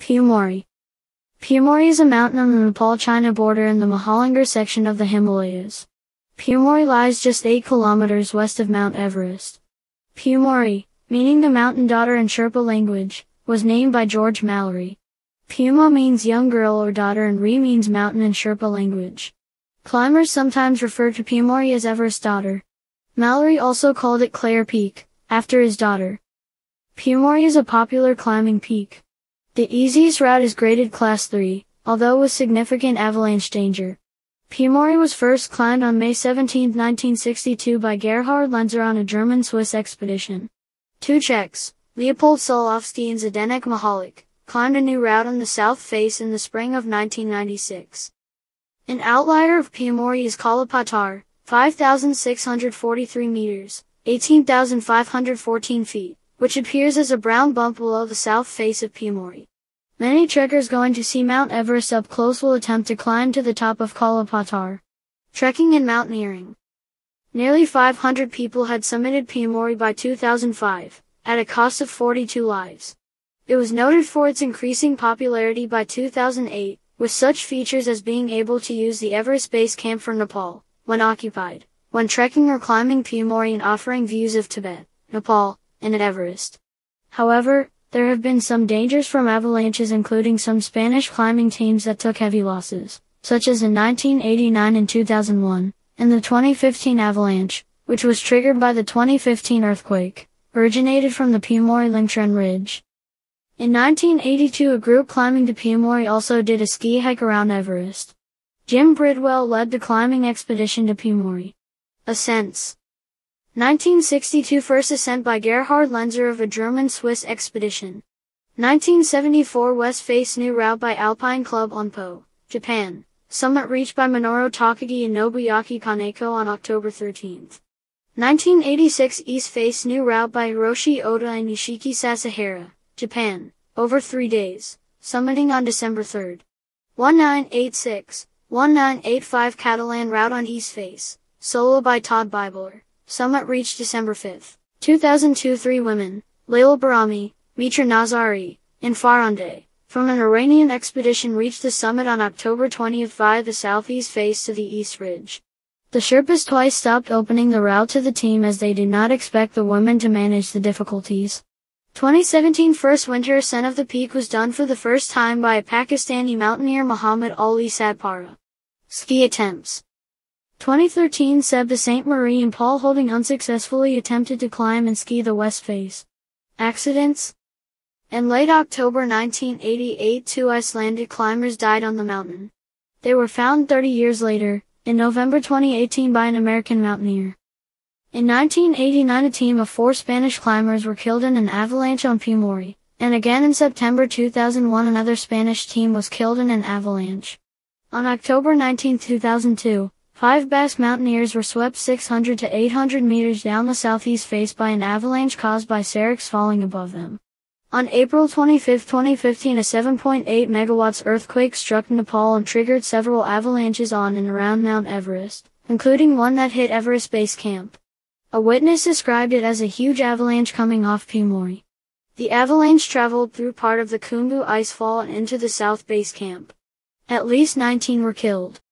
Pumori. Pumori is a mountain on the Nepal-China border in the Mahalungur section of the Himalayas. Pumori lies just 8 kilometers west of Mount Everest. Pumori, meaning the mountain daughter in Sherpa language, was named by George Mallory. Puma means young girl or daughter and Ri means mountain in Sherpa language. Climbers sometimes refer to Pumori as Everest daughter. Mallory also called it Clare Peak, after his daughter. Pumori is a popular climbing peak. The easiest route is graded Class 3, although with significant avalanche danger. Pumori was first climbed on May 17, 1962 by Gerhard Lenzer on a German-Swiss expedition. Two Czechs, Leopold Solovsky and Zdeněk Mihalik, climbed a new route on the south face in the spring of 1996. An outlier of Pumori is Kalapatar, 5,643 meters, 18,514 feet, which appears as a brown bump below the south face of Pumori. Many trekkers going to see Mount Everest up close will attempt to climb to the top of Kalapatar. Trekking and mountaineering. Nearly 500 people had summited Pumori by 2005, at a cost of 42 lives. It was noted for its increasing popularity by 2008, with such features as being able to use the Everest Base Camp for Nepal, when occupied, when trekking or climbing Pumori and offering views of Tibet, Nepal, and at Everest. However, there have been some dangers from avalanches, including some Spanish climbing teams that took heavy losses, such as in 1989 and 2001, and the 2015 avalanche, which was triggered by the 2015 earthquake, originated from the Pumori Lingtren Ridge. In 1982 a group climbing to Pumori also did a ski hike around Everest. Jim Bridwell led the climbing expedition to Pumori. Ascents. 1962 first ascent by Gerhard Lenzer of a German-Swiss expedition. 1974 west face new route by Alpine Club Onpo, Japan. Summit reached by Minoru Takagi and Nobuyuki Kaneko on October 13. 1986 east face new route by Hiroshi Oda and Nishiki Sasahara, Japan, over 3 days, summiting on December 3. 1986 Catalan route on east face, solo by Todd Bibler. Summit reached December 5. 2002 3 women, Laila Barami, Mitra Nazari, and Farhande, from an Iranian expedition reached the summit on October 20 via the southeast face to the east ridge. The Sherpas twice stopped opening the route to the team as they did not expect the women to manage the difficulties. 2017 first winter ascent of the peak was done for the first time by a Pakistani mountaineer Muhammad Ali Sadpara. Ski attempts. 2013 Seb de Saint Marie and Paul Holding unsuccessfully attempted to climb and ski the west face. Accidents. In late October 1988 2 Icelandic climbers died on the mountain. They were found 30 years later, in November 2018 by an American mountaineer. In 1989 a team of 4 Spanish climbers were killed in an avalanche on Pumori, and again in September 2001 another Spanish team was killed in an avalanche. On October 19, 2002, 5 Basque mountaineers were swept 600 to 800 meters down the southeast face by an avalanche caused by seracs falling above them. On April 25, 2015 a 7.8 megawatts earthquake struck Nepal and triggered several avalanches on and around Mount Everest, including one that hit Everest Base Camp. A witness described it as a huge avalanche coming off Pumori. The avalanche traveled through part of the Khumbu Icefall and into the South Base Camp. At least 19 were killed.